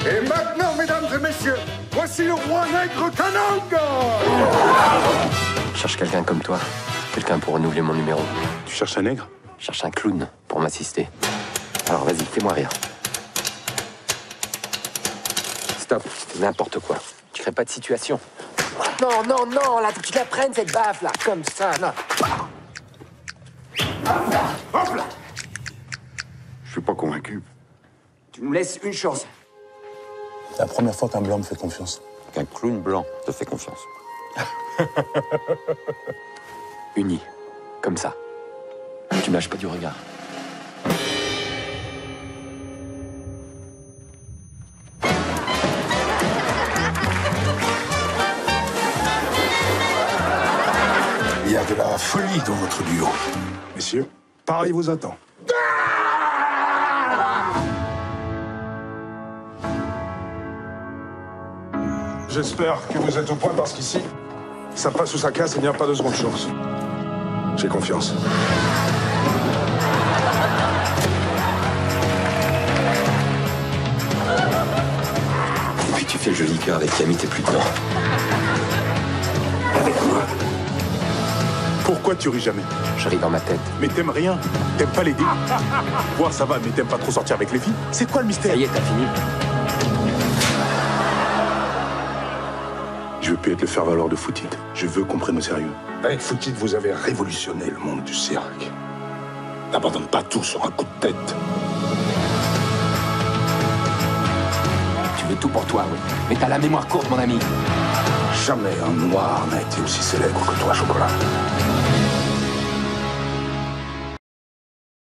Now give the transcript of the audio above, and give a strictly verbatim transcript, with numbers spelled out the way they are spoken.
Et maintenant, mesdames et messieurs, voici le roi nègre Kananga. Je cherche quelqu'un comme toi. Quelqu'un pour renouveler mon numéro. Tu cherches un nègre? Je cherche un clown pour m'assister. Alors vas-y, fais-moi rire. Stop, n'importe quoi. Tu crées pas de situation. Non, non, non, là, tu la prennes cette baffe, là, comme ça, non. Hop là, hop là. Je suis pas convaincu. Tu nous laisses une chance. C'est la première fois qu'un blanc me fait confiance. Qu'un clown blanc te fait confiance. Unis, comme ça. Tu me lâches pas du regard. Il y a de la folie dans votre duo. Messieurs, Paris vous attend. J'espère que vous êtes au point parce qu'ici, ça passe ou ça casse et il n'y a pas de seconde chance. J'ai confiance. Depuis que tu fais le joli cœur avec Camille, t'es plus dedans. Avec moi. Pourquoi tu ris jamais? Je ris dans ma tête. Mais t'aimes rien. T'aimes pas les dés. Boire, ça va, mais t'aimes pas trop sortir avec les filles. C'est quoi le mystère? Ça y est, t'as fini. Je veux plus être le faire-valoir de Footit. Je veux qu'on prenne au sérieux. Avec Footit, vous avez révolutionné le monde du cirque. N'abandonne pas tout sur un coup de tête. Tu veux tout pour toi, oui. Mais t'as la mémoire courte, mon ami. Jamais un noir n'a été aussi célèbre que toi, Chocolat.